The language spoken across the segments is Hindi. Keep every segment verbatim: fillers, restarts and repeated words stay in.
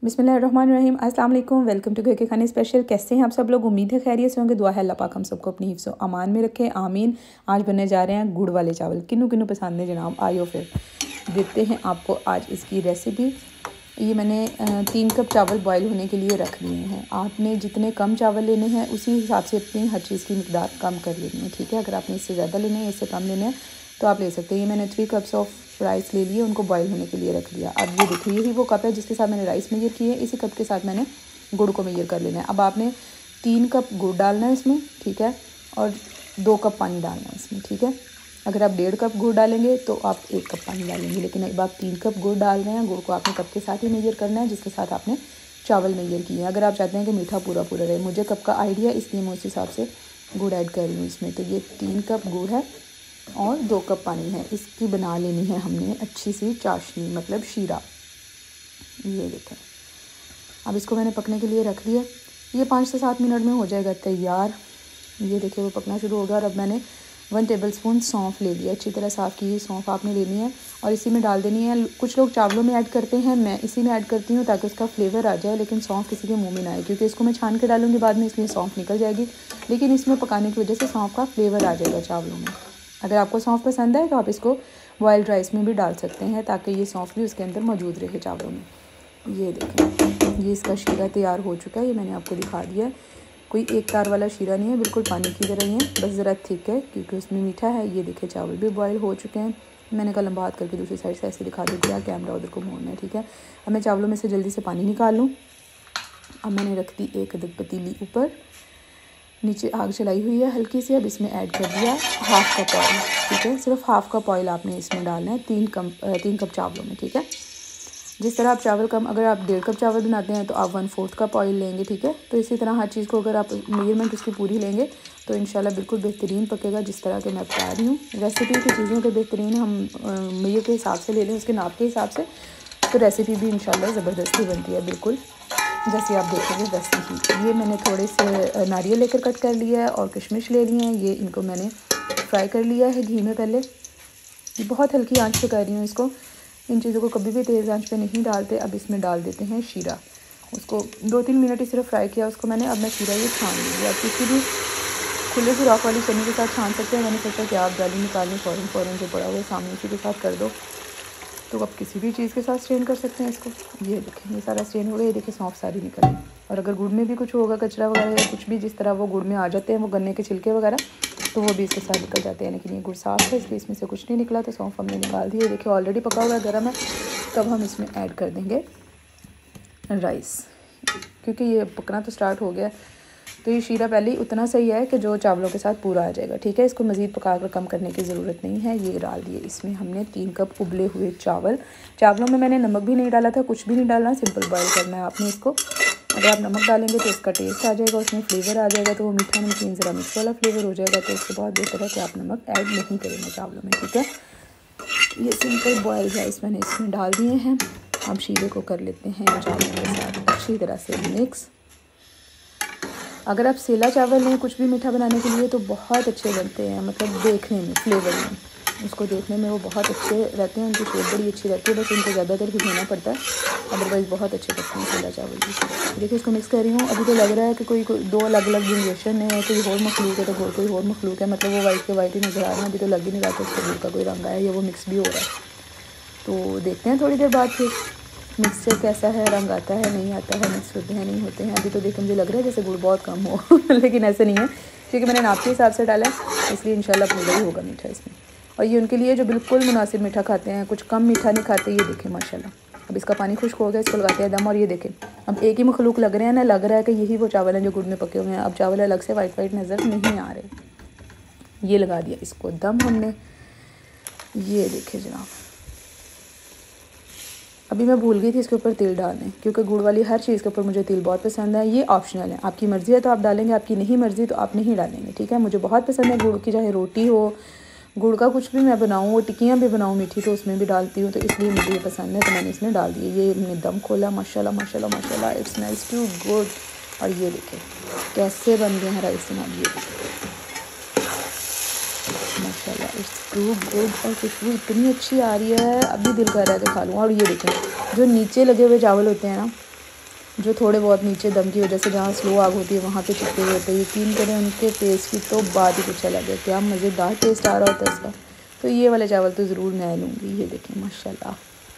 बिस्मिल्लाहिर्रहमानिर्रहीम, अस्सलाम वालेकुम। वेलकम टू घर के खाने स्पेशल। कैसे हैं आप सब लोग? उम्मीद है खैरियत से होंगे। दुआ है अल्लाह पाक हम सबको अपनी हिफ्ज़ व अमान में रखे, आमीन। आज बनने जा रहे हैं गुड़ वाले चावल। किन्नू किन्नू पसंद है जनाब? आइयो फिर देखते हैं आपको आज इसकी रेसिपी। ये मैंने तीन कप चावल बॉयल होने के लिए रख लिए हैं। आपने जितने कम चावल लेने हैं उसी हिसाब से अपनी हर चीज़ की मिकदार कम कर लेनी है, ठीक है। अगर आपने इससे ज़्यादा लेने हैं, इससे कम लेने हैं तो आप ले सकते हैं। ये मैंने थ्री कप्स ऑफ राइस ले लिए, उनको बॉईल होने के लिए रख लिया। अब ये देखिए, यही वो कप है जिसके साथ मैंने राइस मेजर किए, इसी कप के साथ मैंने गुड़ को मेजर कर लेना है। अब आपने तीन कप गुड़ डालना है इसमें, ठीक है, और दो कप पानी डालना है इसमें, ठीक है। अगर आप डेढ़ कप गुड़ डालेंगे तो आप एक कप पानी डालेंगे, लेकिन अब आप तीन कप गुड़ डाल रहे हैं। गुड़ को आपने कप के साथ ही मेजर करना है जिसके साथ आपने चावल मेजर किए हैं। अगर आप चाहते हैं कि मीठा पूरा पूरा रहे, मुझे कप का आइडिया इसलिए मैं उस हिसाब से गुड़ ऐड कर रही हूँ इसमें। तो ये तीन कप गुड़ है और दो कप पानी है। इसकी बना लेनी है हमने अच्छी सी चाशनी, मतलब शीरा। ये देखें, अब इसको मैंने पकने के लिए रख दिया। ये पाँच से सात मिनट में हो जाएगा तैयार। ये देखिए वो पकना शुरू होगा। और अब मैंने वन टेबलस्पून सौंफ ले लिया, अच्छी तरह साफ़ की सौंफ आपने लेनी है और इसी में डाल देनी है। कुछ लोग चावलों में ऐड करते हैं, मैं इसी में ऐड करती हूँ ताकि उसका फ्लेवर आ जाए, लेकिन सौंफ किसी के मुंह में ना आए, क्योंकि इसको मैं छान के डालूंगी बाद में, इसलिए सौंफ निकल जाएगी। लेकिन इसमें पकाने की वजह से सौंफ का फ्लेवर आ जाएगा चावलों में। अगर आपको सौंफ पसंद है तो आप इसको बॉइल्ड राइस में भी डाल सकते हैं ताकि ये सौंफ भी उसके अंदर मौजूद रहे चावलों में। ये देखें, ये इसका शीरा तैयार हो चुका है। ये मैंने आपको दिखा दिया है। कोई एक तार वाला शीरा नहीं है, बिल्कुल पानी की तरह ही है, बस ज़रा थिक है क्योंकि उसमें मीठा है। ये देखिए चावल भी बॉयल हो चुके हैं। मैंने कल लंबा हाथ करके दूसरी साइड से ऐसे दिखा दिया, कैमरा उधर को मोड़ना है, ठीक है। अब मैं चावलों में से जल्दी से पानी निकाल लूँ। अब मैंने रख दी एक अदद पतीली ऊपर, नीचे आग जलाई हुई है हल्की सी। अब इसमें ऐड कर दिया हाफ़ कप ऑयल, ठीक है। सिर्फ हाफ़ कप ऑयल आपने इसमें डालना है तीन कप तीन कप चावलों में, ठीक है। जिस तरह आप चावल कम, अगर आप डेढ़ कप चावल बनाते हैं तो आप वन फोर्थ कप ऑयल लेंगे, ठीक है। तो इसी तरह हर चीज़ को अगर आप मेजरमेंट उसकी पूरी लेंगे तो इंशाल्लाह बिल्कुल बेहतरीन पकेगा, जिस तरह के मैं बता रही हूँ। रेसिपी की चीज़ों के बेहतरीन हम मेजर के हिसाब से ले लें, उसके नाप के हिसाब से, तो रेसिपी भी इंशाल्लाह ज़बरदस्ती बनती है, बिल्कुल जैसे आप देखेंगे वैसे ही। ये मैंने थोड़े से नारियल लेकर कट कर लिया है और किशमिश ले लिए हैं। ये इनको मैंने फ्राई कर लिया है घी में पहले। ये बहुत हल्की आंच पे कर रही हूँ इसको। इन चीज़ों को कभी भी तेज़ आंच पे नहीं डालते। अब इसमें डाल देते हैं शीरा। उसको दो तीन मिनट ही सिर्फ फ्राई किया उसको मैंने। अब मैं शीरा ये छान लूँगी। आप किसी भी खुले सुराख वाली चन्नी के साथ छान सकते हैं। मैंने सोचा कि आप दाली निकालने फ़ौरन फ़ौरन जो पड़ा हुआ है सामने उसी के साथ कर दो, तो आप किसी भी चीज़ के साथ स्ट्रेन कर सकते हैं इसको। ये देखें, ये सारा स्ट्रेन हो गया। ये देखिए सौंफ सारी निकल गई। और अगर गुड़ में भी कुछ होगा कचरा वगैरह या कुछ भी, जिस तरह वो गुड़ में आ जाते हैं वो गन्ने के छिलके वगैरह, तो वो भी इसके साथ निकल जाते हैं। लेकिन ये गुड़ साफ़ है इसलिए इसमें से कुछ नहीं निकला, तो सौंफ हमने निकाल दी है। देखिए ऑलरेडी पका हुआ है, गर्म है। तब हम इसमें ऐड कर देंगे राइस, क्योंकि ये पकना तो स्टार्ट हो गया। तो ये शीरा पहले ही उतना सही है कि जो चावलों के साथ पूरा आ जाएगा, ठीक है। इसको मज़ीद पका कर कम करने की ज़रूरत नहीं है। ये डाल दिए इसमें हमने तीन कप उबले हुए चावल। चावलों में मैंने नमक भी नहीं डाला था, कुछ भी नहीं डालना, सिंपल बॉयल करना है आपने इसको। अगर आप नमक डालेंगे तो इसका टेस्ट आ जाएगा, उसमें फ्लेवर आ जाएगा, तो वो मीठा नमकीन ज़रा मिक्स वाला फ्लेवर हो जाएगा। तो उसके बाद बेहतर है कि आप नमक ऐड नहीं करेंगे चावलों में, ठीक है। ये सिंपल बॉयल राइस मैंने इसमें डाल दिए हैं। अब शीरे को कर लेते हैं चावलों के साथ अच्छी तरह से मिक्स। अगर आप सेला चावल लें कुछ भी मीठा बनाने के लिए तो बहुत अच्छे बनते हैं, मतलब देखने में, फ्लेवर में, उसको देखने में वो बहुत अच्छे रहते हैं। उनकी शेप बड़ी अच्छी रहती है, बस उनको ज़्यादातर भिगोना पड़ता है, अदरवाइज़ बहुत अच्छे लगते हैं सेला चावल भी। देखिए इसको मिक्स कर रही हूँ। अभी तो लग रहा है कि कोई दो अलग अलग जनरेशन है, कोई और मखलूक है तो कोई और मखलूक है, मतलब वो वाइट के वाइट ही नज़र आ रहे हैं। अभी तो लग ही नहीं रहा था उसका गुड़ का कोई रंग आया या वो मिक्स भी हो रहा है। तो देखते हैं थोड़ी देर बाद फिर मिक्सचर कैसा है, रंग आता है नहीं आता है, मिक्स होते हैं नहीं होते हैं। अभी तो देखो मुझे लग रहा है जैसे गुड़ बहुत कम हो लेकिन ऐसे नहीं है, क्योंकि मैंने नाप के हिसाब से डाला है, इसलिए इंशाल्लाह पूरा ही होगा मीठा इसमें। और ये उनके लिए जो बिल्कुल मुनासिब मीठा खाते हैं, कुछ कम मीठा नहीं खाते। ये देखें माशाल्लाह अब इसका पानी खुश्क हो गया, इसको लगाते हैं दम। और ये देखें अब एक ही मखलूक लग रहे हैं ना, लग रहा है कि यही वो चावल हैं जो गुड़ में पके हुए हैं। अब चावल अलग से वाइट वाइट नज़र नहीं आ रहे। ये लगा दिया इसको दम हमने। ये देखें जनाब, अभी मैं भूल गई थी इसके ऊपर तेल डालने, क्योंकि गुड़ वाली हर चीज़ के ऊपर मुझे तेल बहुत पसंद है। ये ऑप्शनल है, आपकी मर्ज़ी है तो आप डालेंगे, आपकी नहीं मर्ज़ी तो आप नहीं डालेंगे, ठीक है। मुझे बहुत पसंद है गुड़ की, चाहे रोटी हो, गुड़ का कुछ भी मैं बनाऊँ, वो टिक्कियाँ भी बनाऊँ मीठी तो उसमें भी डालती हूँ, तो इसलिए मुझे ये पसंद है, तो मैंने इसमें डाल दिए। ये मैंने दम खोला, माशाल्लाह माशाल्लाह माशाल्लाह, इट्स नाइस टू गुड। और ये देखें कैसे बन गए हैं राइस जनाब, ये माशाल्लाह इट्स टू गुड। और खुशबू इतनी अच्छी आ रही है, अभी दिल कर रहा है कि खा लूँ। और ये देखें जो नीचे लगे हुए चावल होते हैं ना, जो थोड़े बहुत नीचे दम की वजह से जहाँ स्लो आग होती है वहाँ पे चिपके हुए होते हैं, यकीन करें उनके टेस्ट की तो बात ही कुछ अलग है। क्या मज़ेदार टेस्ट आ रहा होता है इसका। तो ये वाले चावल तो ज़रूर मैं लूँगी। ये देखें माशाल्लाह।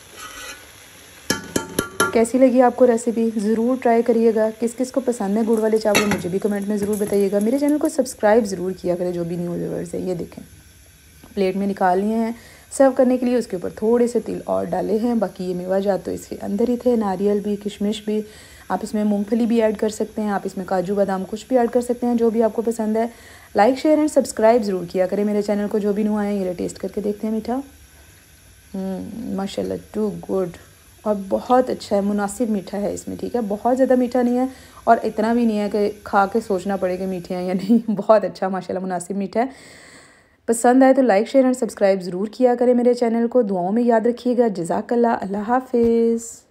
कैसी लगी आपको रेसिपी, ज़रूर ट्राई करिएगा। किस किस को पसंद है गुड़ वाले चावल मुझे भी कमेंट में ज़रूर बताइएगा। मेरे चैनल को सब्सक्राइब ज़रूर किया करें जो भी न्यू व्यूअर्स है। ये देखें प्लेट में निकाल लिए हैं सर्व करने के लिए। उसके ऊपर थोड़े से तिल और डाले हैं। बाकी ये मेवा जात तो इसके अंदर ही थे, नारियल भी, किशमिश भी, आप इसमें मूंगफली भी ऐड कर सकते हैं, आप इसमें काजू बादाम कुछ भी ऐड कर सकते हैं, जो भी आपको पसंद है। लाइक शेयर एंड सब्सक्राइब ज़रूर किया करें मेरे चैनल को जो भी न्यू आए। ये टेस्ट करके देखते हैं मीठा। माशाल्लाह टू गुड और बहुत अच्छा है, मुनासिब मीठा है इसमें, ठीक है। बहुत ज़्यादा मीठा नहीं है और इतना भी नहीं है कि खा के सोचना पड़े कि मीठे हैं या नहीं। बहुत अच्छा माशाल्लाह मुनासिब मीठा है। पसंद आए तो लाइक शेयर एंड सब्सक्राइब ज़रूर किया करें मेरे चैनल को। दुआओं में याद रखिएगा। जज़ाकल्लाह। अल्लाह हाफिज़।